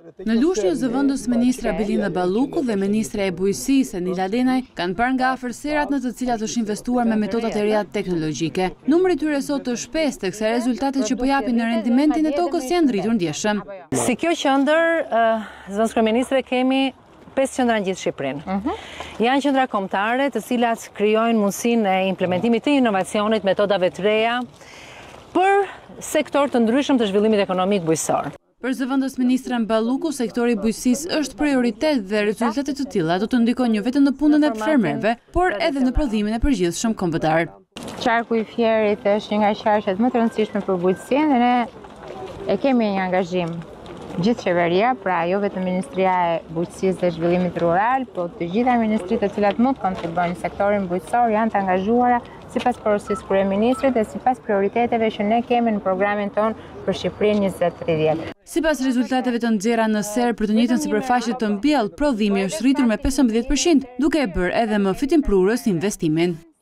Në Lushnjë, zëvendës ministra Belinda Balluku dhe ministra e Bujqësisë Nila Lenaj kanë parë nga afër serat në të cilat është investuar me metodat e reja teknologjike. Numri i tyre sot është 5, teksa rezultatet që po japin në rendimentin e tokës janë ngritur ndjeshëm. Si kjo qendër, zëvendës kryeministre, kemi 5 qendra në gjithë Shqipërinë. Janë qendra kombëtare të cilat krijojnë mundësinë e implementimit të inovacionit, metodave të reja për sektor të ndryshëm të zhvillimit ekonomik bujqësor. Për zëvendës ministrën Balluku, sektori i bujqësisë është prioritet dhe rezultate të tilla do të ndikojnë jo vetëm në punën e fermerëve, por edhe në prodhimin e përgjithshëm kombëtar. Qarku i Fierit është një nga qarqet më të rëndësishme për bujqësinë dhe ne e kemi një angazhim gjithë qeveria, pra jo vetëm Ministria e Bujqësisë dhe Zhvillimit Rural, por të gjitha ministritë të cilat mund të kontribuojnë në sektorin bujqësor janë të angazhuara sipas porosisë kryeministrit dhe sipas prioriteteve që ne kemi në programin ton për Shqipërinë 2030. Sipas rezultateve të nxjerra në ser për të njëjtën sipërfaqe të mbjellë, prodhimi është rritur me 15%, duke e bërë edhe më fitimprurës investimin.